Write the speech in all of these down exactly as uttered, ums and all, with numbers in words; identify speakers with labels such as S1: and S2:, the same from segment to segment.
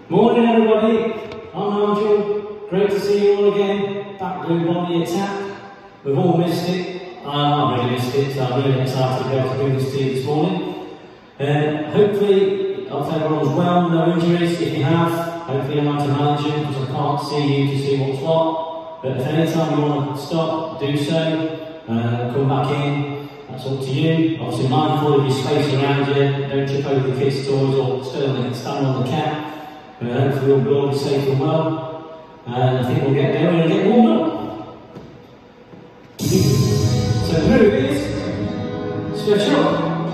S1: Morning everybody, I'm Nigel. Great to see you all again. Back doing Body Attack. We've all missed it. Uh, I've really missed it, so I'm really excited to be able to bring this to you this morning. Uh, hopefully, I'll tell everyone's well, no injuries. If you have, hopefully I'm able to manage you because I can't see you to see what's what. But if any time you want to stop, do so. Uh, come back in. That's up to you. Obviously mindful of your space around you. Don't trip over the kids' toys or stand on the, stand on the cat. Uh, hopefully we'll be all safe and well. And I think we'll get going and get warmed up. So the move is stretch up,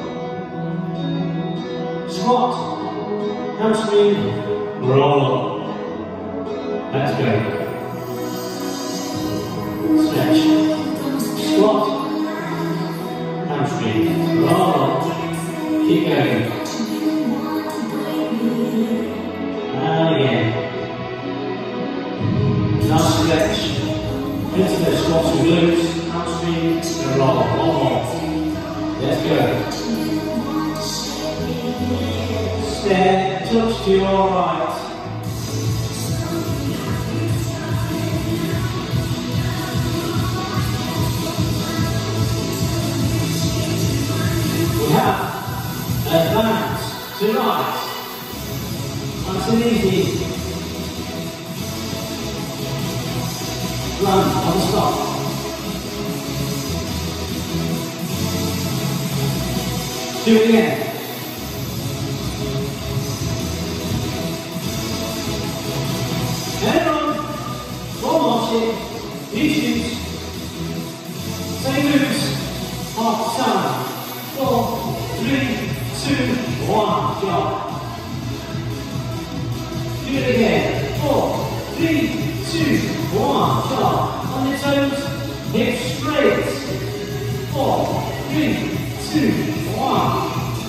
S1: squat, hamstring, roll up. Let's go. Stretch, squat, hamstring, roll up. Keep going. And again. Nice stretch. Into the squats with glutes, hamstring, and roll. One more. Let's go. Step, touch to your right. We have advance to right. Nice and easy. Run on the stop. Do it again. And on. One more shit. Issues. Same moves. Half time. Four, three, two, one. Go. Do it again. Four, three, two, one. Go. On your toes, hips straight. Four, three, two, one.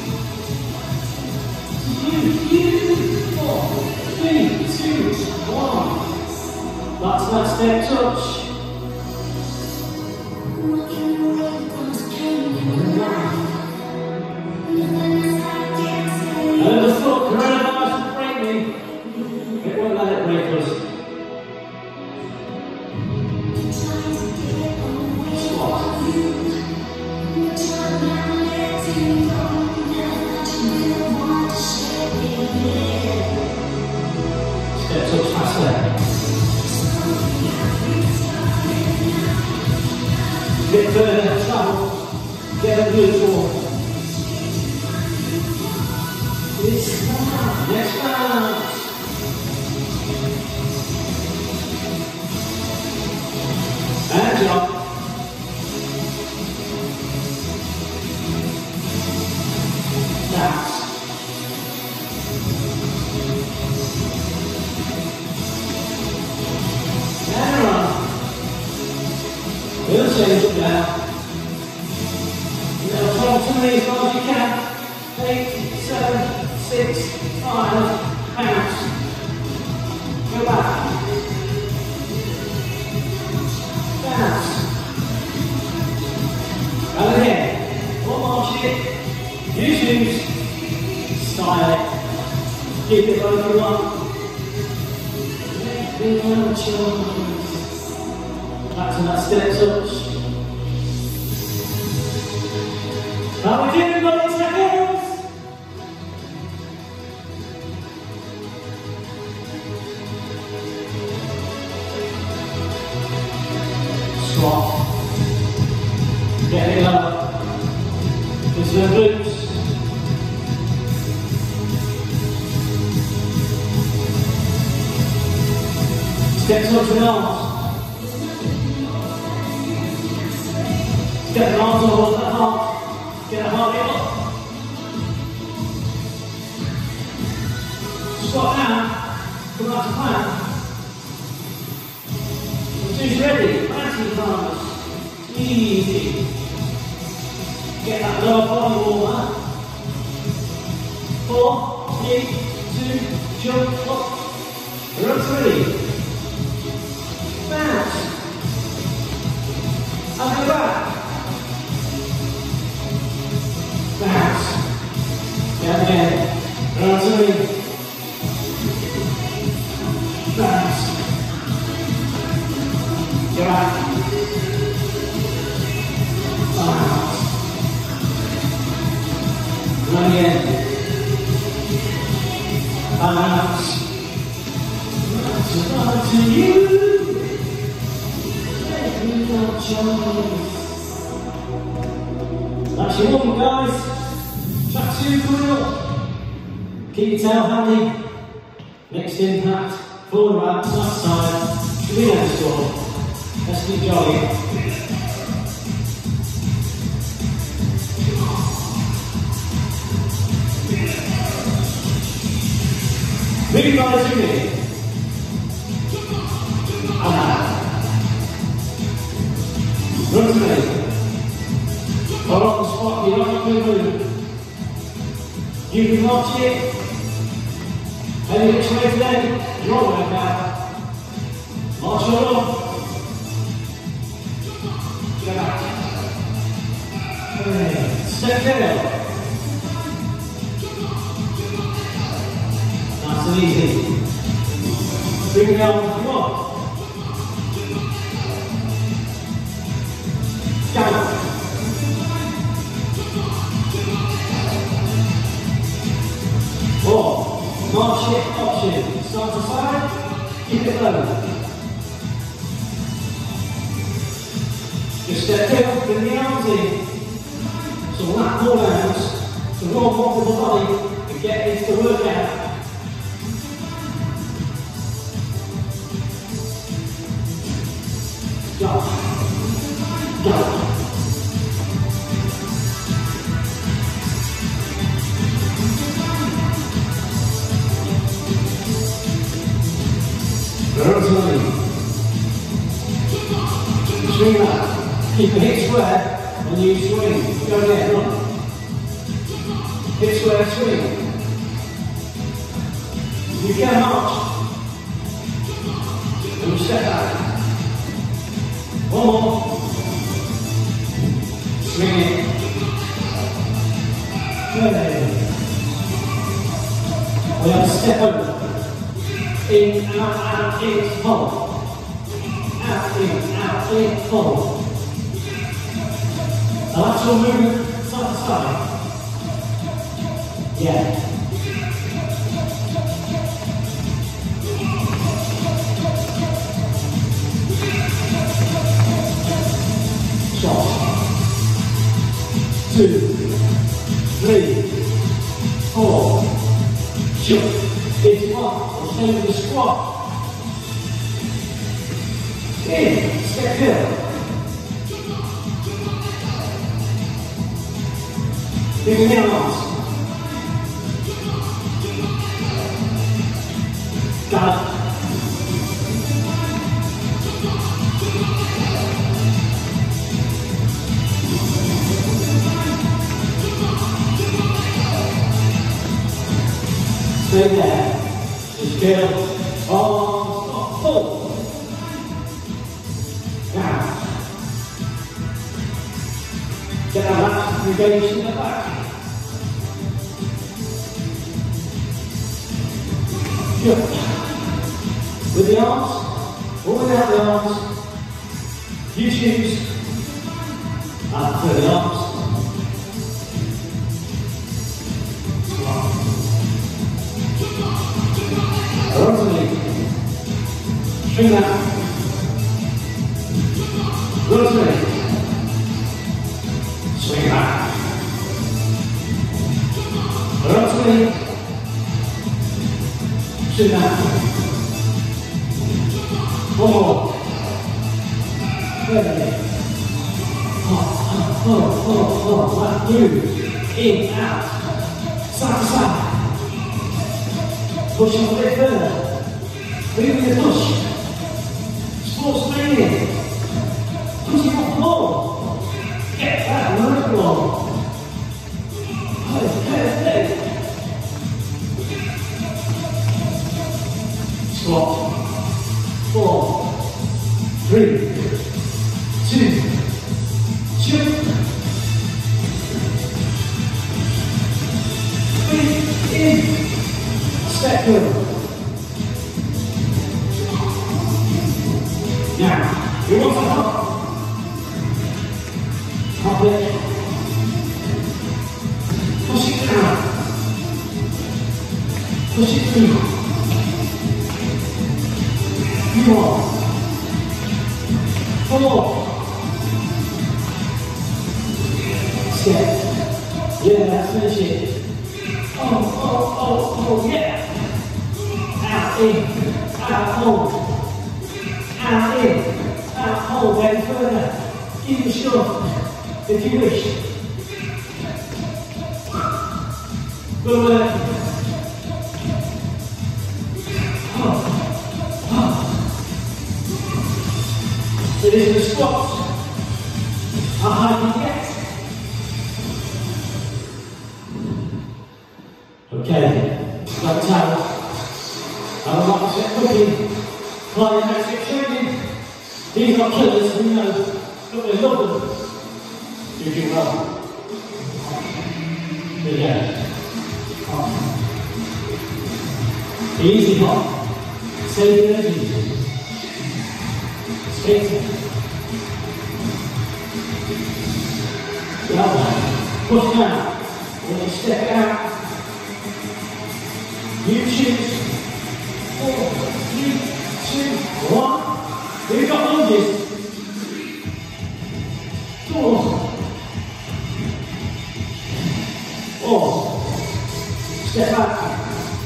S1: You, you. Four, three, two, one. That's that step touch. And the foot, coronavirus will break me. It won't let it break us. Squat. Step touch faster. Get further, travel. Get a good forward. It's time. Next round. And jump. That's. And run. We'll change it now. You're going to hold to me as long as you can. Eight, seven, six, five, bounce. Go back. Bounce. And again. One more shit. New shoes. Style it. Keep it both you want. Back to that step touch. How we doing, Body Attackers? Squat. Get it up. Into the glutes. Step touch with arms. Get the arms over the heart. Get a heart up. Squat down. Come back to plank. Who's ready? Planting arms. Easy. Get that lower body warmer. Four, three, two, jump up. We're up three. Bounce. And go back. Bounce. Yeah, again. Round three. To you, let me not choice. That's your one, guys. Track two coming up. Keep your tail handy. Next impact, forward right, left side. Wheel and score. Let's keep jogging. Move by the two minutes. Run to me. Hold on the spot, you're not going to move. You can watch it. Any which way today, your workout. March your run. Get out. Step down. Nice and easy. Bring it down, come on. Down. Four. March it, option. Start to side. Keep it low. Just step down, bring the arms in. So lap more downs. So roll more of the body and get into the workout. Go. Go. Rotate. Swing that. Keep the hip square when you swing. Go there, run. Hip square, swing. You can march. And you step back. One more. Swing it. Good. We have to step over. In, out, out, in, hold. Out, in, out, in, hold. A lateral movement, side to side. Yeah. Shot. Two, three, four. Shoot. It's one. Same with the squat. In, step here. Big down arms. Got it. Stay there. Just get up. Oh, stop. Pull. Now. Get our hands engaged in the back. Good. With the arms, or without the arms, you choose. And for the arms. Rotate. Swing that. Rotate. Swing back. Rotate. Swing that. One more. Ready. Oh, oh, oh, oh, oh. Left move. In, out. Side to side. Push a bit further. Moving the push. Sports mania. Pushing off the ball. Get that right ball. Hey, hey, hey. Squat. Four. Three. Two. Shoot. Three. In. Step good. Now, you want to hop. Hop it. Push it down. Push it through. More. Four. Step. Yeah, that's finish it. Oh, oh, oh, oh, yeah. Out, in, out, hold. Out, in, out, hold. Then further. Keep it short, if you wish. Good work. Oh. So this is the squats. How high can you get? Okay, got towel. I would like to get cooking. Plyometric training. These are killers, we know. But we love them. You do well. There you go. Hop. Easy hop. Save your energy. Straight. Well done. Push down. When you step out, you choose. Four, three, two, one. We've got lunges. Four. Four. Step back.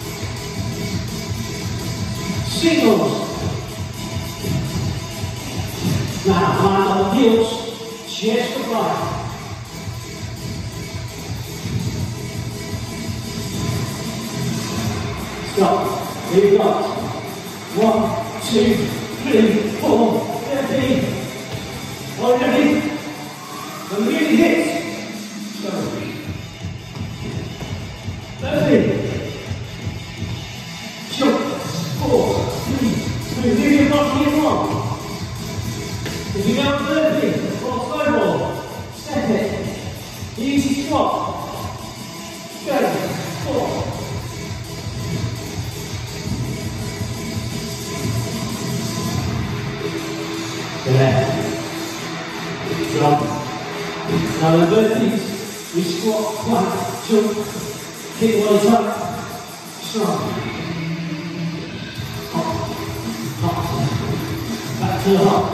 S1: Singles. Now, land on the heels, chest to right. Stop. Here we go. One, two, three, four, thirteen. Are you ready? When we really hit. Sorry. thirteen. Jump. Four, three, two. Leave your body in one. If you go thirteen, or slow ball, step it. Easy squat. Go. Four. There. Drop. Now the burpees, we squat, plank, jump, kick one up, strong. Hop, hop. Back to the hop.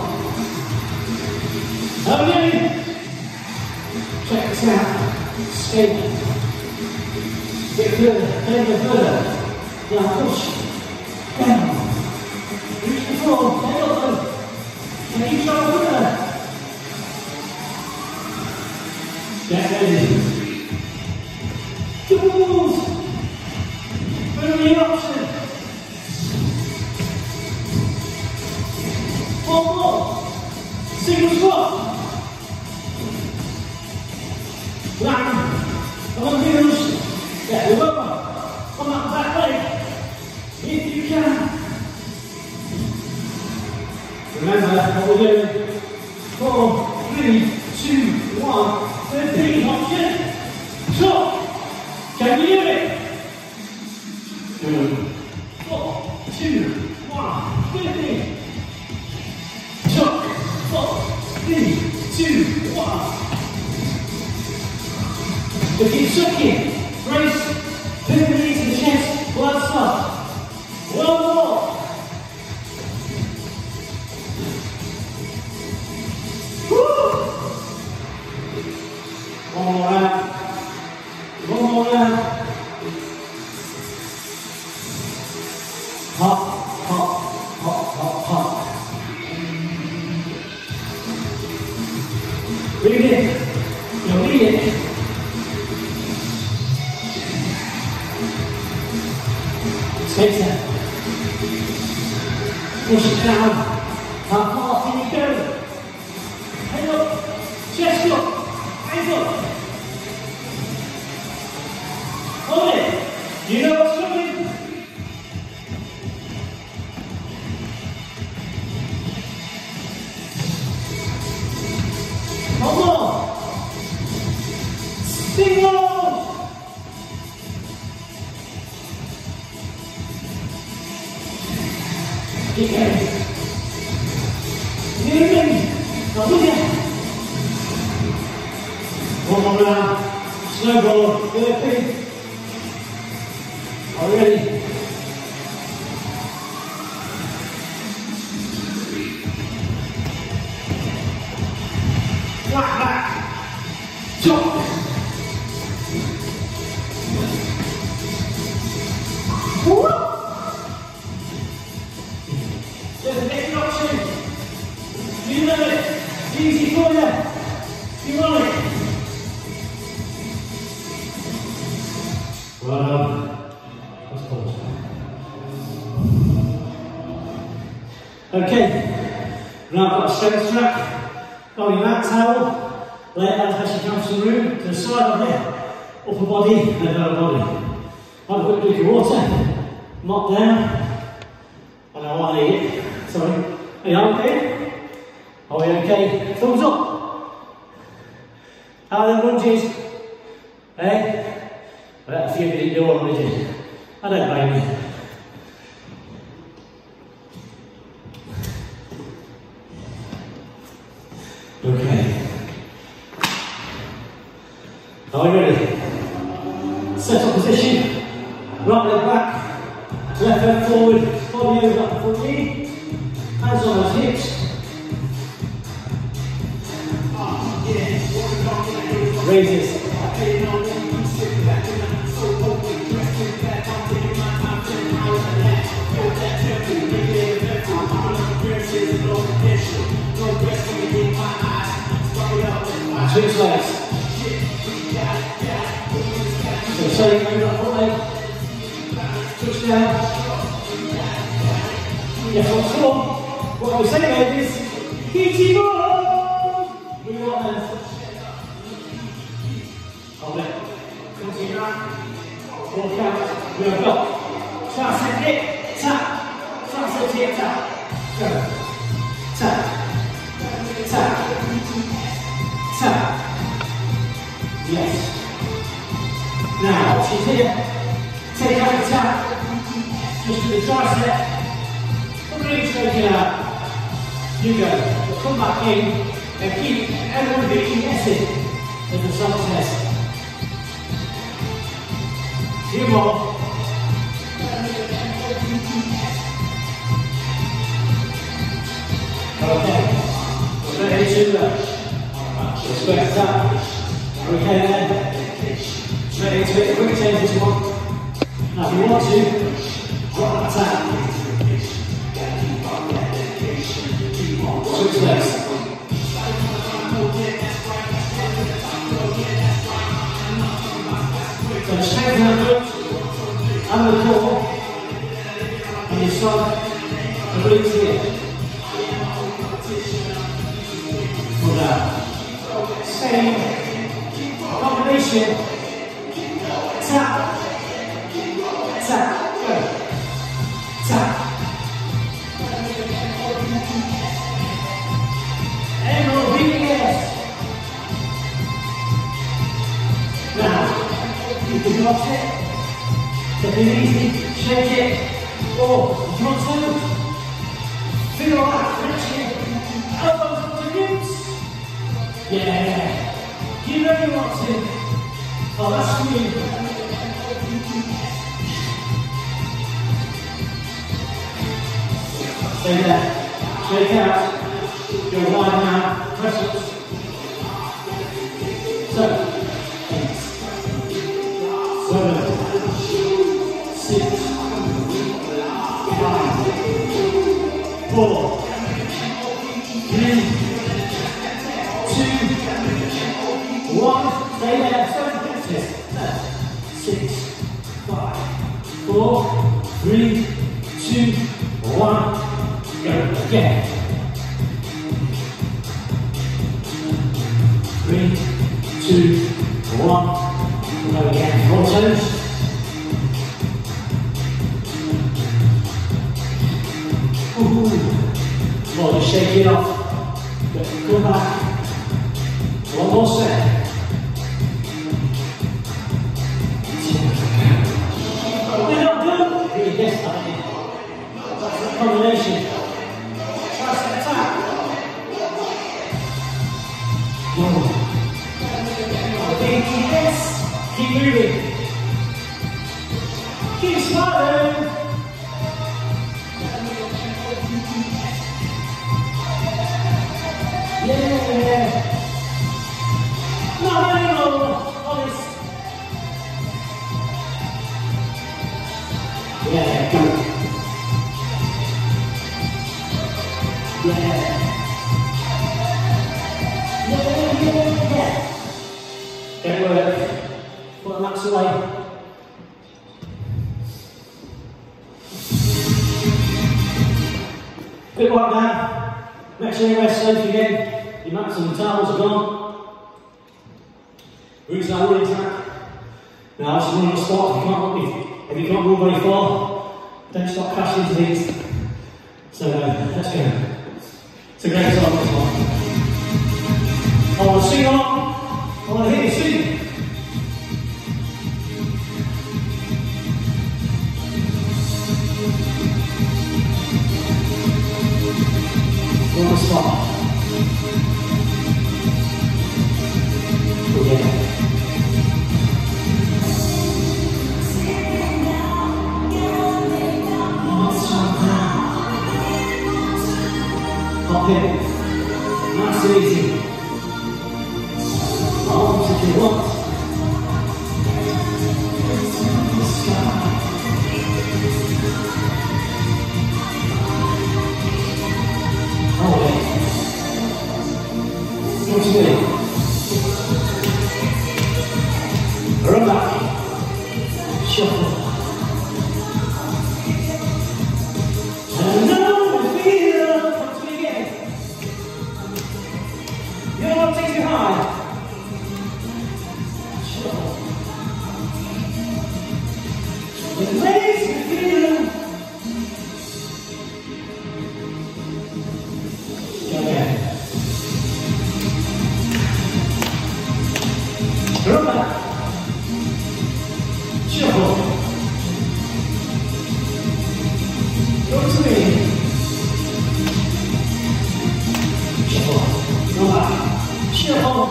S1: Okay. Check this out. Skate. Get further, take it further. Now push. Down. Reach the floor, take it up. Can you try further? Get ready. Double moves. Very option. Four more. Single squat. Land. Come on, heels. Get the over. Come up that leg. If you can. Remember what we're doing. Four, three, two, one. thirteen. Option. Stop. Can you do it? Good. Four, two, one. thirteen. Stop. Four, three, two, one. So keep sucking. Brace. Pin the knees in the chest. Blood stop. One more. One more round. One more round. Hop, hop, hop, hop, hop. Breathe in. Now breathe in. Take that. Push it down. How far can you go? Head up. Chest up. Hands up. Hold it. You know what's coming? One more. Single. Keep going. Keep going. Now look at it. One more round. Slow ball. Burpee. Are we ready? Flat back. Jump. Woo! There's the next option. You know it. Easy for you. You want it. Well done. That's close. Okay. Now I've got a strength strap. Got your mat towel. Lay it out as you come to the room. To the side of there. Upper body and lower body. Have a quick drink of water. Mop down. I know I need it. Sorry. Are you okay? Are we okay? Thumbs up. How are the lunges? Eh? Well, a few didn't do one, did you? I don't blame you. Okay. Are we ready? Set up position. Right leg back. Left leg forward. Body over at the foot knee. Hands on those hips. Raises. Switch legs. So setting over that foot leg. Switch down. Yes, on floor. What I was saying about this, P T ball. We want them. Hold it. Continue that. Walk out. We have got. Tricep hip, tap. Tricep hip, tap. Go. Tap. Tap. Tap. Yes. Now, she's here. Take out the tap. Just to the tricep. Really straighten it out. You go. Come back in and keep everyone being guessing as the sub test. Few more. Okay. Ready to uh, square up. Okay then. Ready to make a quick change if you want. Now if you want to, drop that tap. Switch legs. So strengthen the foot and the core and your side and glutes here. Pull down. Same combination. Tap. Tap. Go. Tap. And we'll repeat again. Now, you can drop it, take it easy, shake it, or if you want to, feel that friction, elbows up to glutes. Yeah, you know you want to. Oh, that's good. Stay there, shake out. Go wide now, press ups. So, eight, seven, six, five, four, three, two, one. Stay there, seven fixes. Six, five, four, three, two, one. Go again. Three, two, one. Go again. Roll toes. Ooh. Well, just shake it off. Come back. One more set. We're not done. Really guess that, ain't it? That's the combination. Tricep tap. Go. Keep this. Keep moving. Keep smiling. Yeah. Not anymore. Honest. Yeah, good. Yeah. Yeah, yeah, yeah. Get work. Put the mats away. Quick one down. Make sure you rest safe again. Your mats and the towels are gone. We're into our running track. Now, this is running on spot. If you can't, if, if you can't move very far, don't stop crashing into these. So, uh, let's go. It's a great song, this one. I want to sing on. I want to hear you sing. We're on the spot. Oh, yeah. Hop in. Nice and easy. Arms if you want. Oh, yeah. What's it? Run back. Shuffle. And now we feel. Come to me again. Your arm takes you high. Shuffle. It makes me feel. Okay. Run back. Shuffle. Go to me. Shuffle. Run back. Shuffle.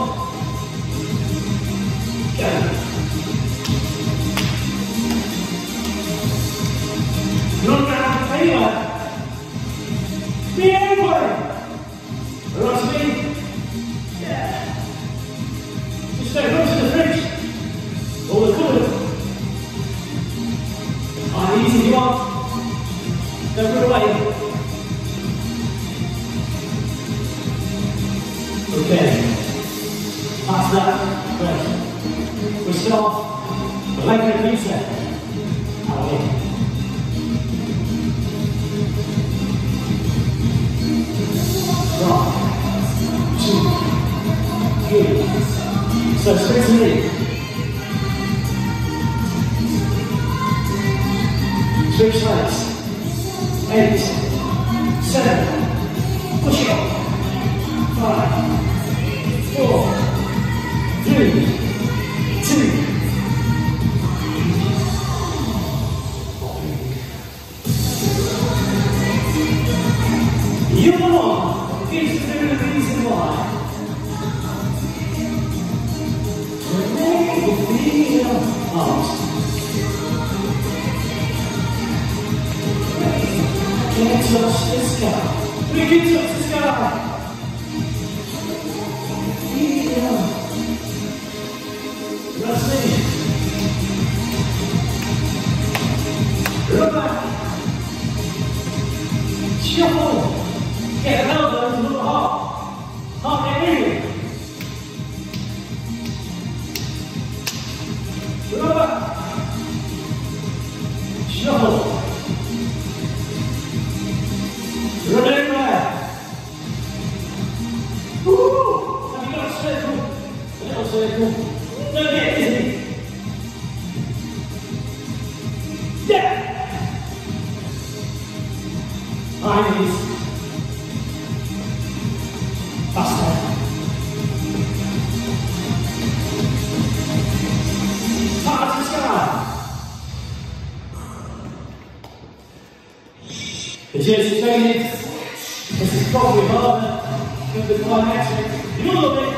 S1: Go. Run down anywhere. Be anywhere. Run to me. Yeah. Just stay close to the fridge. Or the cupboard. I'm easy you are. Don't run away. Okay. That's that. Great. We start the leg reset. Out in. One, two, three. So straight to me. Switch legs. Eight, seven, push it up. Five, four, three, two. You're the one. Here's the reason why. To make you feel hot. Can't touch the sky. We can touch the sky. Feel. Trust me. Run back. Shuffle. Get an elbow to the heart. Heart get moving. Run back. Shuffle. Run everywhere. Woo! Have you got a circle? A little circle. Don't get dizzy. Yeah! High knees. Faster. Hard to the sky. The gym's training. This is probably harder than the plyometric. You love it.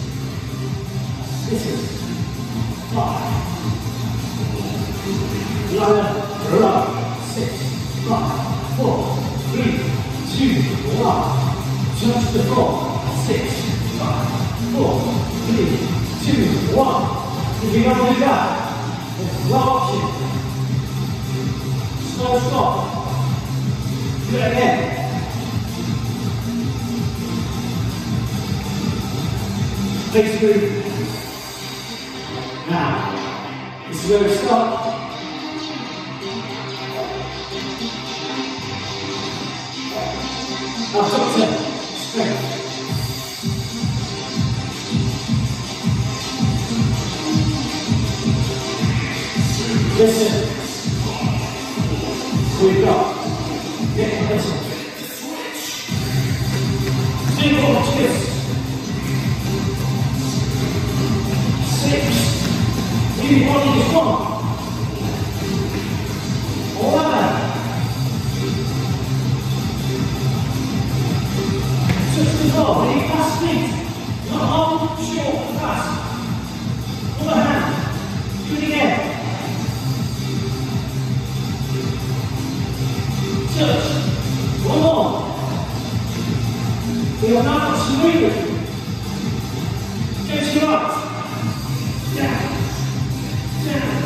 S1: This is five. ladder, row, six, five, four, three, two, one. Touch the floor, six, five, four, three, two, one. If you don't do that, it's large. Slow stop. Do it again. Face move. Now, this is where we stop. Now, doctor, straight. Listen. We've got. Get listen. Single, watch this. Six. Maybe one is one. Eleven. Touch the ball. Really fast feet. Not long, short, and fast. Other hand. Do it again. Touch. One more. We are now smoothly. Go to your right. Down. Down.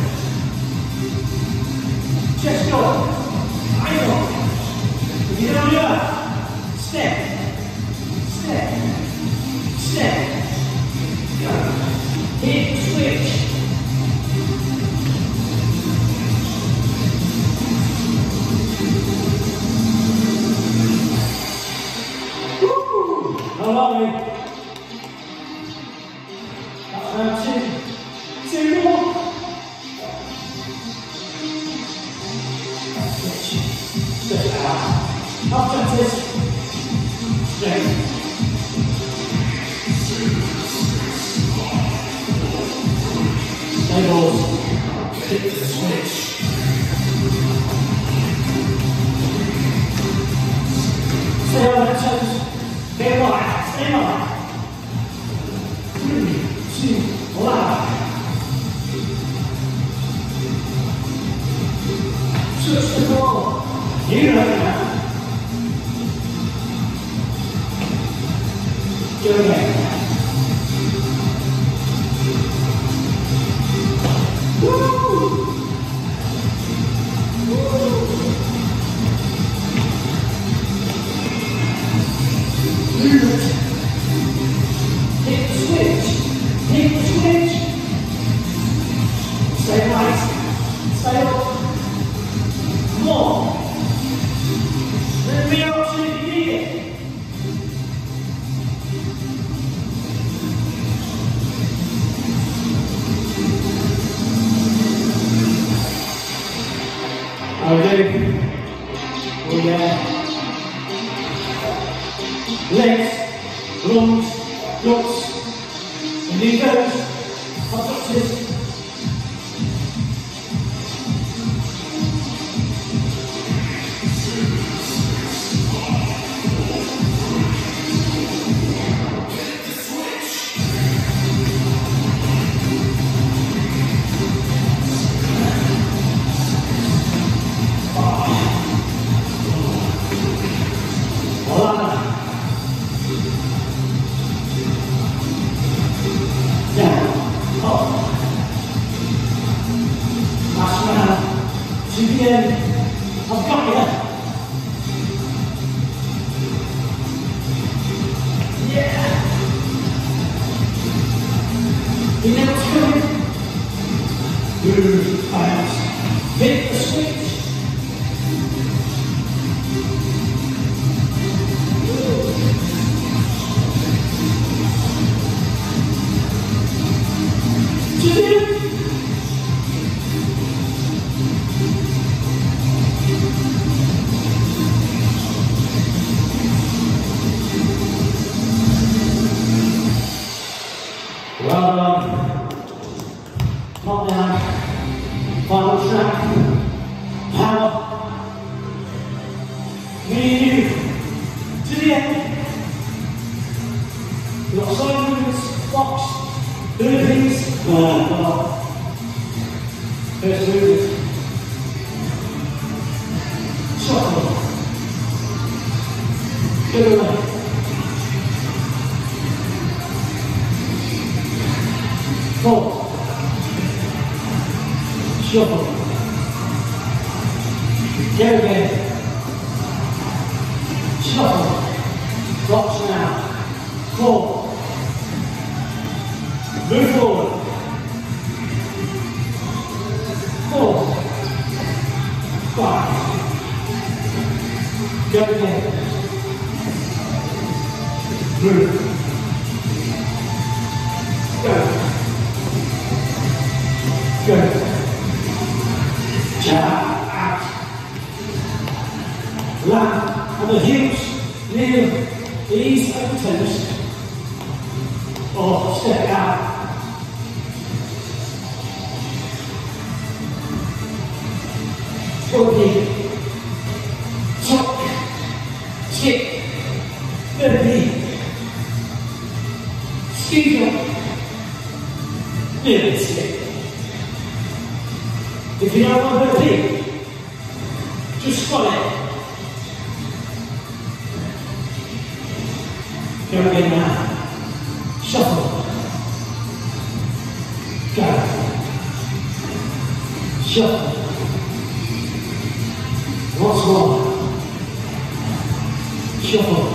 S1: Chest go. Eye on. If you don't do that, step. Step. Step. Go. Hip switch. Allow me. That's round two. Two more. Switch. Stretch it out. Up touches. Straight. Tables. Hit the switch. Stay on the toes. Stay alive. Stay alive. Three, two, one. Touch the ball. You know that. Do it again. Woo! Woo! Move it. Hit the switch. Hit the switch. Stay right. Stay up. More. Let me option if you need it. Okay. Oh yeah. Legs, lungs, guts, and he goes, I've got this. I've got you. Yeah. You know what's coming? Move, bounce. Hit the switch. Well done. Top down. Final track. Power. Me and you. To the end. We've got side movements, box, Philippines. Oh, God. First movement. Good away. Four. Shuffle. Go again. Shuffle. Box now. Four. Move forward. Four. Five. Go again. Move. Go. Go. Jab out. Land on the hips, kneel, knees over toes, or step out. Forty, tuck, skip, thirty, ski jump, nearly skip. If you don't want to repeat, just spot it. Go again now. Shuffle. Go. Shuffle. Once more. Shuffle.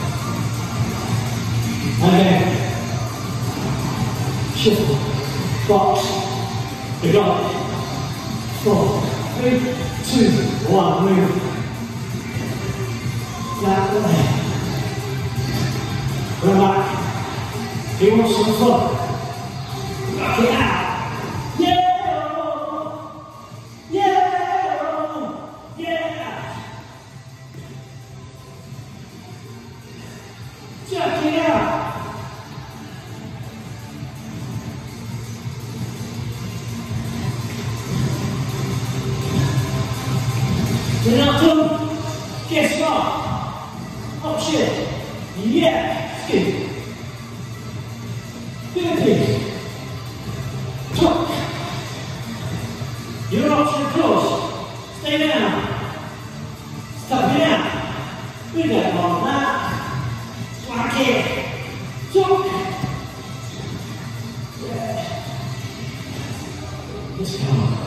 S1: Again. Shuffle. Box. You got it. Four, three, two, one, move. That way. Go back. You want some fun? Knock it out. Yeah! Yeah! Yeah! Check it out. You're not done? Guess what? Oh shit. Yeah. Good. Good. Tuck. Your option close. Stay down. Stop it out. We don't want that. Like it. Tuck. Yeah. Let's go.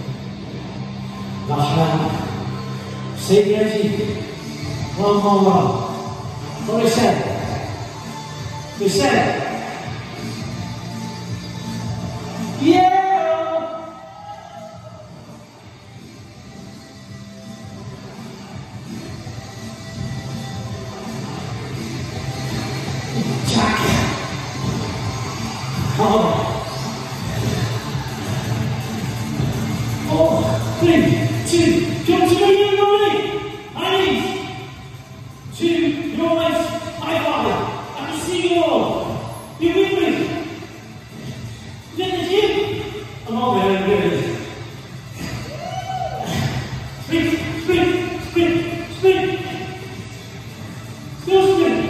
S1: Last round. Save the energy. One more roll. What we said? We said. Yeah! Jack. Come Four, three, two, come to me. Two, your waist, high five. I can see you all. You with me? Is that the gym? I'm all very good. Sprint, sprint, sprint, sprint. Still sprint.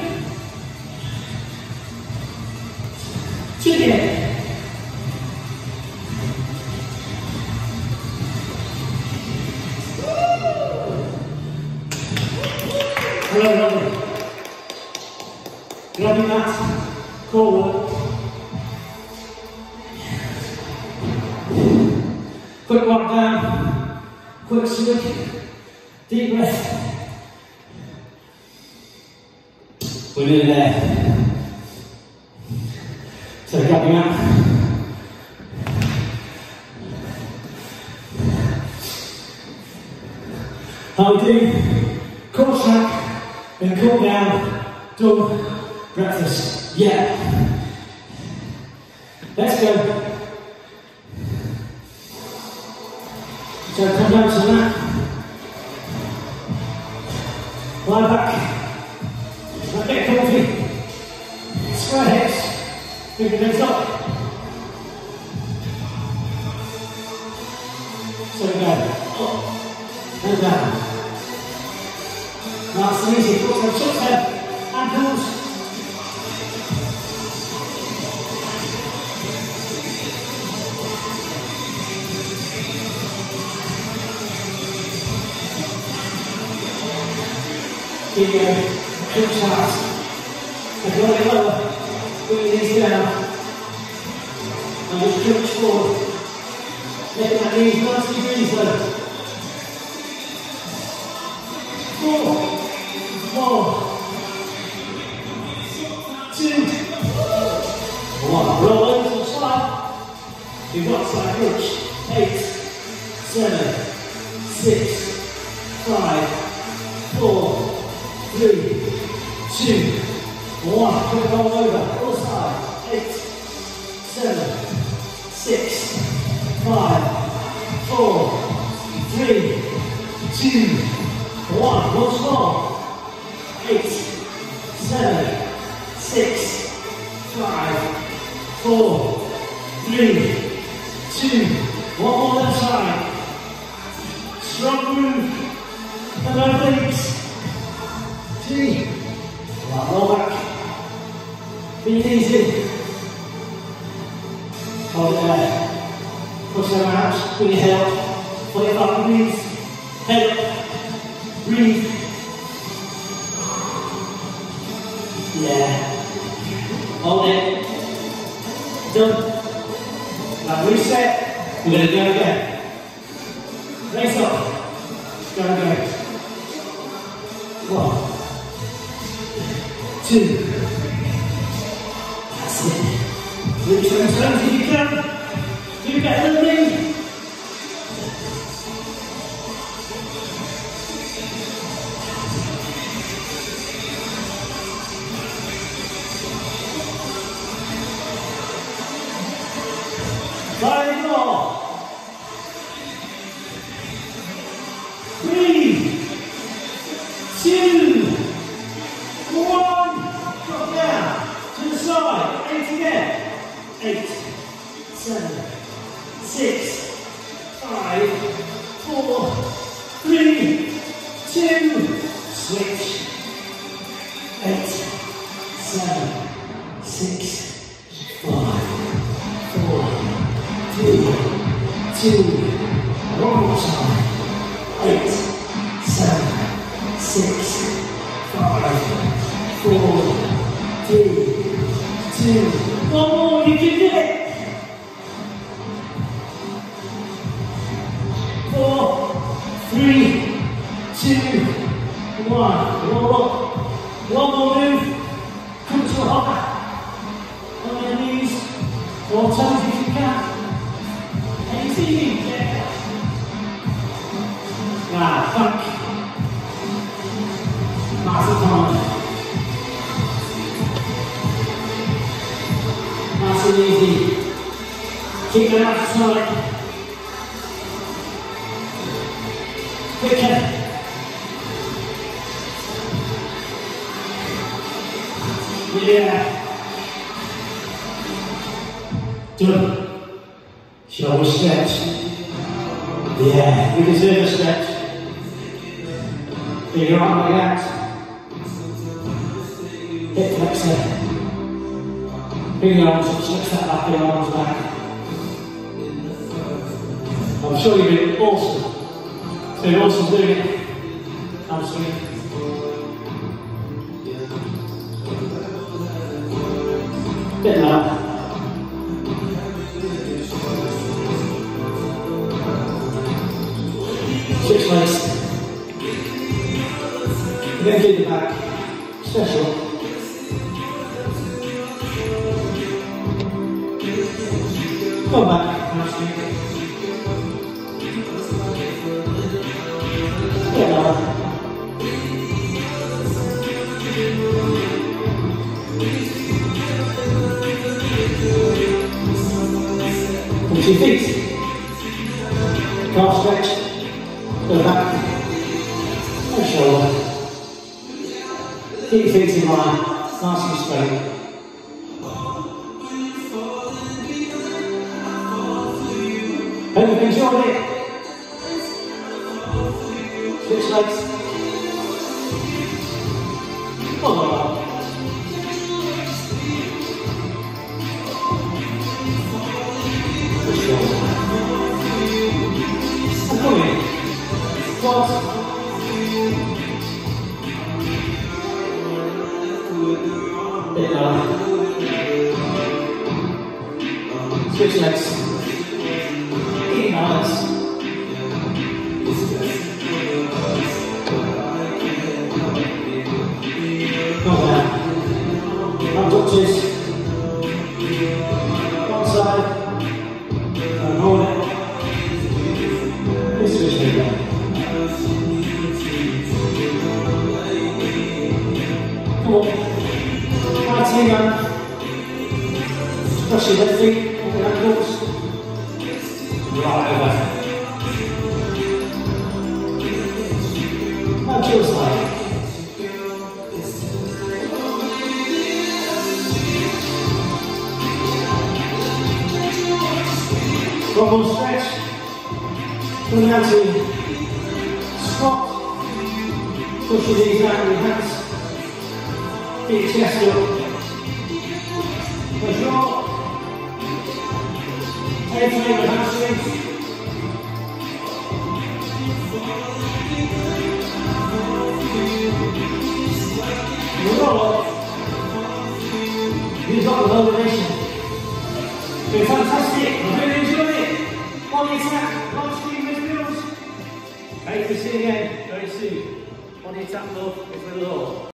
S1: Sit there. Hello, lovely. Grab your mat, forward. Quick walk down, quick swing, deep breath. We're nearly there. So grab your mat. How we do? Core track, then cool down, done. Breakfast, yeah. Let's go. So come down to the mat. Lie back. Now get comfy. Square hips. Bring your legs up. So we go. Up and down. Nice and easy. Put some shots there. Ankles. Keep going. Good shot. If you want to get lower, put your knees down. And just crunch forward. Making that knees nice degrees though. Four, one, two, one. Roll over to the side. You've got side crunch. Eight, seven, six, five, four, three, two, one. Quick roll over. Other side. Eight, seven, six, five, four, three, two, one. Once more. Eight, seven, six, five, four, three, two. One more left side. Strong move. And our legs. Three. Right, roll back. Breathe easy. Hold it there. Push them out. With your head up. Put it up. Breathe. Head up. Breathe. Yeah. Hold it. Done. Now reset. We're going to go again. Raise up. Go again. One. Two. That's it. Reach those toes if you can. Do better than me. Five more. Three, two, one. Drop down to the side. Eight again. Eight, seven, six, five, four, three, two. Switch. Eight, seven, six, five, four, three, two. One more time. Eight, seven, six, five, four, three, two. One more, you can do it. Four, three, two, one. Roll up. One more move. Come to a hop. On your knees or toes if you can. Easy. Yeah. Right, back. Nice and hard. Nice and easy. Keep it out to side. Quicker. Yeah. Done. Shall we stretch? Yeah, we deserve a stretch. Figure out like that. Hip flexor. Bring your arms up, stretch that back, your arms back. I'm sure you've been awesome. It's been awesome doing it. Hamstring. Bit low. Switch legs. Then keep the back. Special. Come back. Get lower. Push your feet. Calf stretch. Go back. And shoulder. Keep your feet in line. Nice and straight. Hope you've enjoyed it. Switch legs. One more. Push forward. And come in. Cross. Switch legs. In balance. Not bad. Up touches. One side. And hold it. This switch leg down. Come on. Right here, man. Push your left feet over the ankles. Right over. Now to your side. One more stretch. Coming down to squat. Push your knees out with your hands. Get your chest up. Push your head to make the hamstrings. Roll up. You've got the motivation. You're fantastic. I'm really enjoying it. Body attack, live stream midfields. Great to see you again very soon. Body attack love is with love.